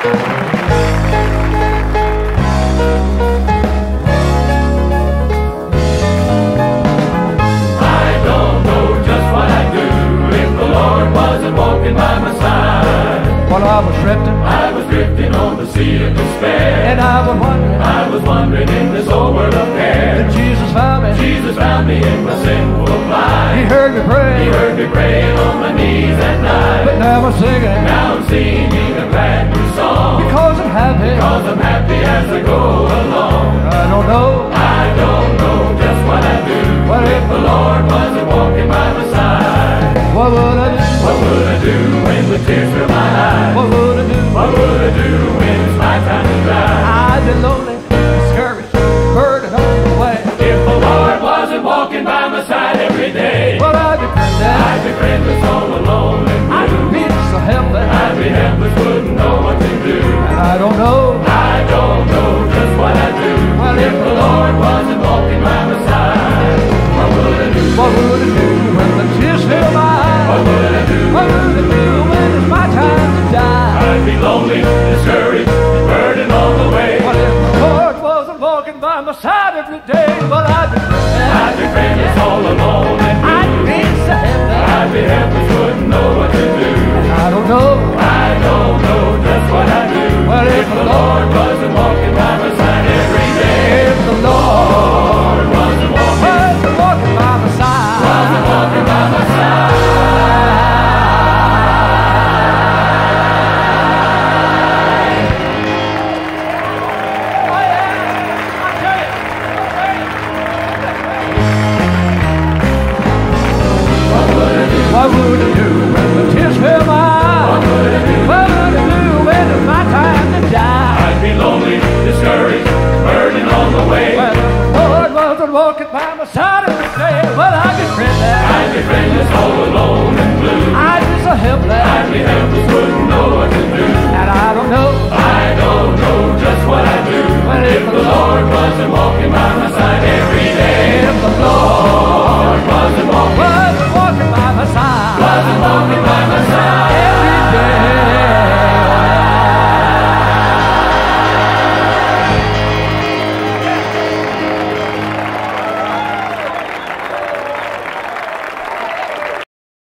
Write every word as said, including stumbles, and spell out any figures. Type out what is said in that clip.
By my side, while I was drifting, I was drifting on the sea of despair, and I was wondering, I was wandering in this old world of care. that Jesus found me. Jesus found me in my sinful He life. heard me pray, He heard me praying on my knees at night. but now I'm singing, Now I'm singing a brand new song, because I'm happy. because I'm happy as I go along. I don't know I don't know just what I'd do what if if, the Lord wasn't walking by my side. what would I do? What would I do when the tears fill my eyes? What would I do? What would I do when it's my time to die? I'd be lonely, discouraged, burdened on the way. If the Lord wasn't walking by my side every day, Well, I'd be friendless, I'd be friendless, all alone and I'd blue. be so helpless, I'd be helpless, wouldn't know what to do. and I don't know I don't know just what I'd do Well, if the Lord wasn't walking by my side. What would I do? what would I do when the tears fill my eyes. What would I do? What would I do when it's my time to die? I'd be lonely, discouraged, burdened all the way. What if the Lord wasn't walking by my side every day?